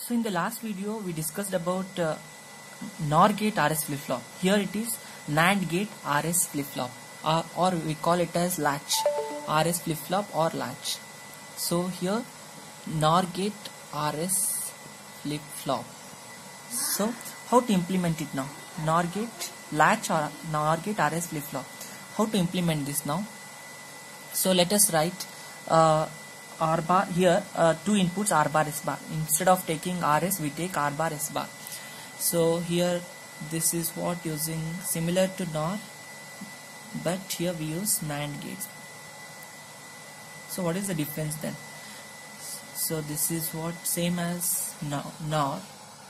So in the last video we discussed about NOR gate RS flip-flop. Here it is NAND gate RS flip-flop, or we call it as latch, RS flip-flop or latch. So here NOR gate RS flip-flop. So how to implement it now? NOR gate latch or NOR gate RS flip-flop. How to implement this now? So let us write R bar here, two inputs R bar S bar. Instead of taking RS we take R bar S bar. So here this is what using similar to NOR, but here we use NAND gates. So what is the difference then? So this is what same as NOR.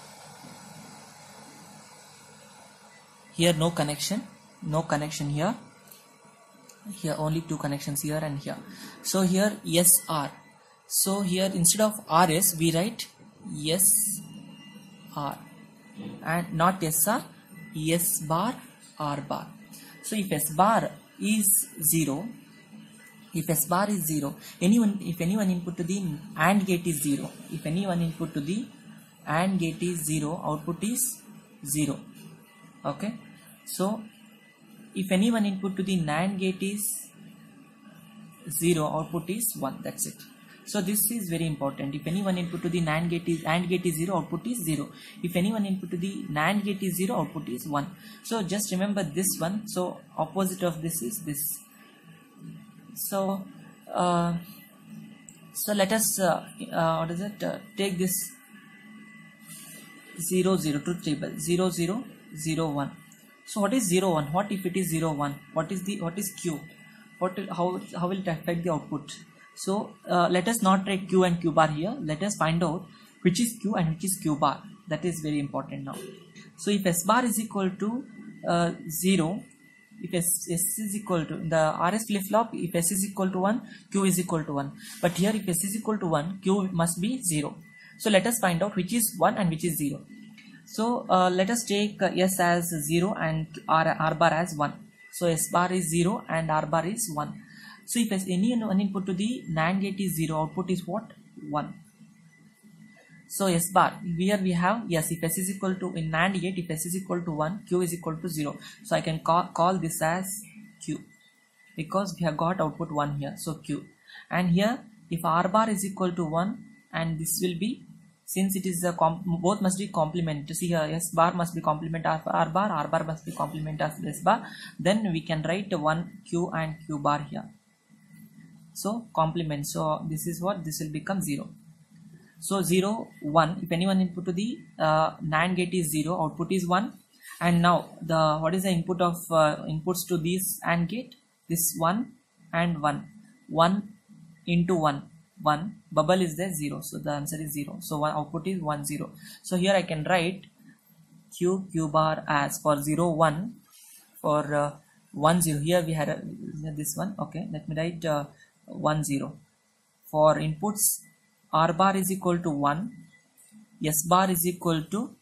Here no connection here. Here only two connections here and here. So here SR. So here instead of RS we write SR and not SR, S bar R bar. So if S bar is 0, if anyone input to the AND gate is 0, if anyone input to the AND gate is 0, output is 0. Okay, so if anyone input to the NAND gate is 0, output is 1. That's it. So this is very important. If anyone input to the AND gate is 0, output is 0. If anyone input to the NAND gate is 0, output is 1. So just remember this one. So opposite of this is this. So let us take this 0 0 truth table 0 0 0 1. So what is 0 1? What if it is 0 1? What is Q? How will it affect the output? So let us not write Q and Q bar here. Let us find out which is Q and which is Q bar. That is very important now. So if S bar is equal to 0, if S is equal to the RS flip flop, if S is equal to 1, Q is equal to 1. But here if S is equal to 1, Q must be 0. So let us find out which is 1 and which is 0. So let us take S as 0 and R bar as 1. So S bar is 0 and R bar is 1. So if any one input to the NAND gate is 0, output is what? 1. So S bar, here we have, yes, if S is equal to, in NAND gate, if S is equal to 1, Q is equal to 0. So I can call this as Q, because we have got output 1 here, so Q. And here if R bar is equal to 1, and this will be, since it is both must be complement, see here S bar must be complement of R bar must be complement of S bar, then we can write 1 Q and Q bar here. So complement, so this is what, this will become 0. So 0 1, if anyone input to the NAND gate is 0, output is 1. And now what is the input of inputs to this AND gate? This 1 and 1 into 1, bubble is there 0, so the answer is 0. So output is 1 0. So here I can write Q bar as for 0 1, for 1 0. Here we had this one. Okay, let me write 1 0. For inputs R bar is equal to 1, S bar is equal to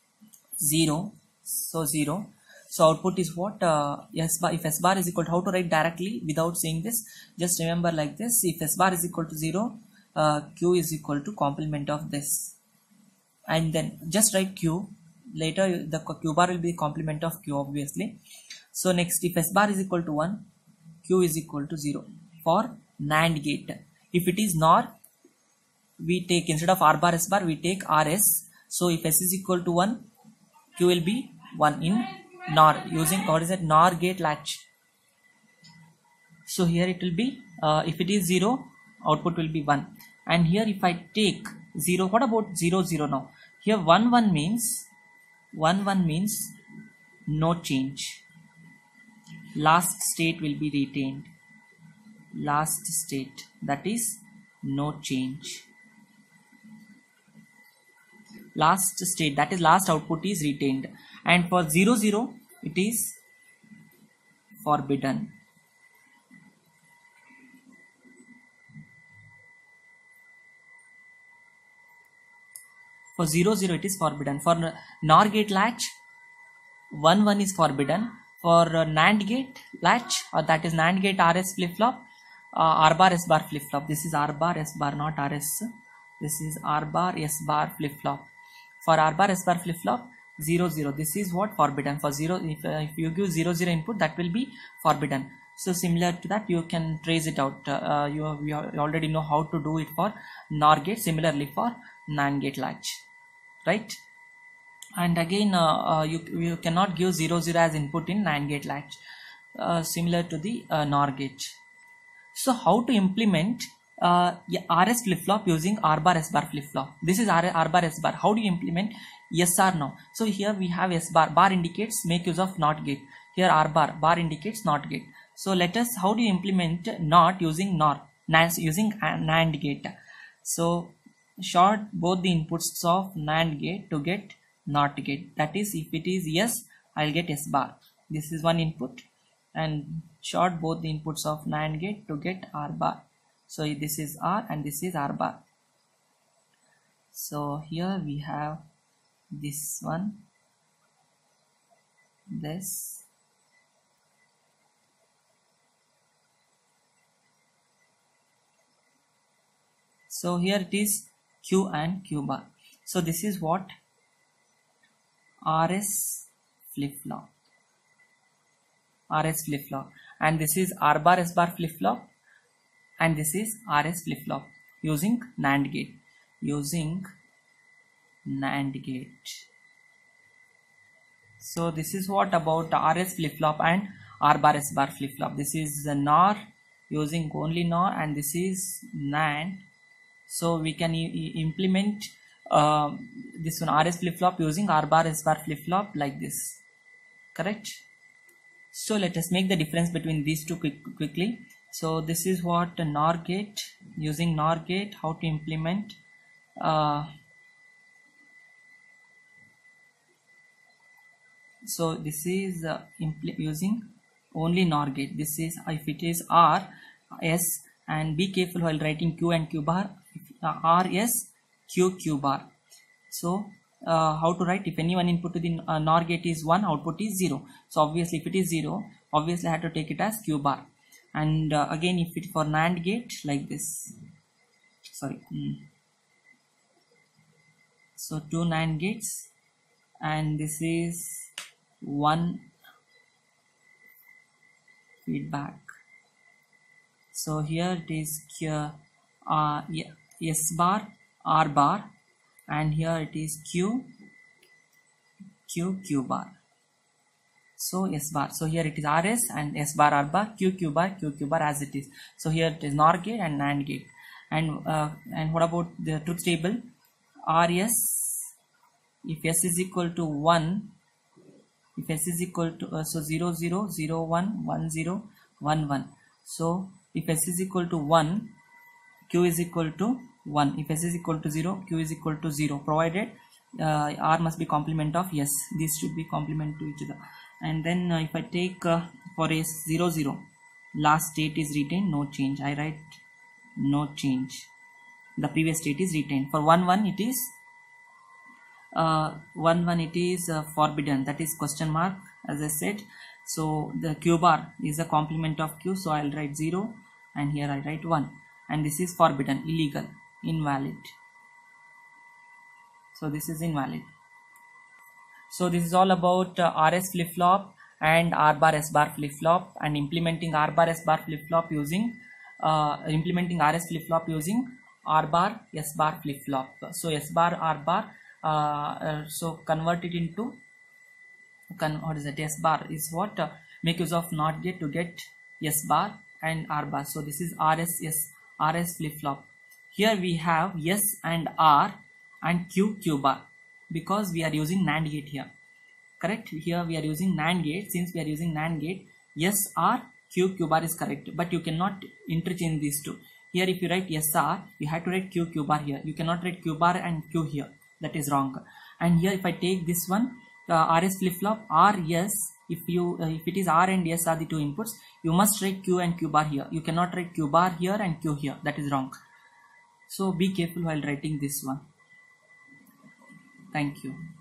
0, so 0. So output is what? S bar. If S bar is equal to, how to write directly without saying this? Just remember like this. If S bar is equal to 0, Q is equal to complement of this. And then just write Q. Later the Q bar will be complement of Q, obviously. So next, if S bar is equal to 1, Q is equal to 0 for NAND gate. If it is NOR, we take, instead of R bar S bar, we take RS. So if S is equal to 1, Q will be 1 in NOR, using what is it, NOR gate latch. So here it will be, if it is 0, output will be 1. And here if I take 0, what about 0 0 now? Here 1 1 means no change. Last state will be retained. Last state, that is no change. Last state, that is last output, is retained. And for 0 0 it is forbidden. For 0 0 it is forbidden. For NOR gate latch 1 1 is forbidden. For NAND gate latch, or that is NAND gate RS flip flop, R bar S bar flip flop. This is R bar S bar, not RS. This is R bar S bar flip flop. For R bar S bar flip flop, 0 0. This is what forbidden. For 0, if you give 0 0 input, that will be forbidden. So similar to that, you can trace it out. You already know how to do it for NOR gate. Similarly for NAND gate latch, right? And again, you cannot give 0 0 as input in NAND gate latch, similar to the NOR gate. So how to implement RS flip flop using R bar S bar flip flop? This is R bar S bar. How do you implement SR now? So here we have S bar. Bar indicates make use of NOT gate. Here R bar. Bar indicates NOT gate. So let us, how do you implement NOT using NOR? Using NAND gate. So short both the inputs of NAND gate to get NOT gate. That is, if it is yes, I'll get S bar. This is one input, and short both the inputs of NAND gate to get R bar. So this is R and this is R bar. So here we have this one, this, so here it is Q and Q bar. So this is what RS flip flop, RS flip flop, and this is R bar S bar flip flop, and this is RS flip flop using NAND gate, using NAND gate. So this is what about RS flip flop and R bar S bar flip flop. This is the NOR using only NOR, and this is NAND. So we can implement this one RS flip flop using R bar S bar flip flop like this, correct? So let us make the difference between these two quickly. So this is what a NOR gate, using NOR gate, how to implement so this is using only NOR gate. This is if it is R, S, and be careful while writing Q and Q bar. R, S, Q, Q bar. So how to write? If any one input to the NOR gate is 1, output is 0. So obviously if it is 0, obviously I have to take it as Q bar. And again, if it for NAND gate, like this, sorry, so 2 NAND gates, and this is 1 feedback. So here it is S bar, R bar, and here it is Q, Q, Q bar. So S bar. So here it is RS and S bar, R bar, Q, Q bar, Q, Q bar as it is. So here it is NOR gate and NAND gate. And what about the truth table? RS, if S is equal to 1, if S is equal to so 0 0 0 1 1 0 1 1. So if S is equal to 1, Q is equal to 1. If S is equal to 0, Q is equal to 0, provided R must be complement of S. These should be complement to each other. And then if I take for S 0 0, last state is retained, no change. I write no change. The previous state is retained. For 1 1 it is 1 1 it is forbidden, that is question mark, as I said. So the Q bar is a complement of Q, so I'll write 0, and here I write 1, and this is forbidden, illegal, invalid. So this is invalid. So this is all about RS flip flop and R bar S bar flip flop, and implementing R bar S bar flip flop using implementing RS flip flop using R bar S bar flip flop. So S bar, R bar, so convert it into what is that? S bar is what make use of NOT gate to get S bar and R bar. So this is RS flip flop. Here we have S and R and Q, Q bar, because we are using NAND gate here, correct? Here we are using NAND gate. Since we are using NAND gate, S, R, Q, Q bar is correct, but you cannot interchange these two. Here if you write SR, you have to write Q, Q bar here. You cannot write Q bar and Q here. That is wrong. And here if I take this one, RS flip flop, R, S, if it is R and S are the two inputs, you must write Q and Q bar here. You cannot write Q bar here and Q here. That is wrong. So be careful while writing this one. Thank you.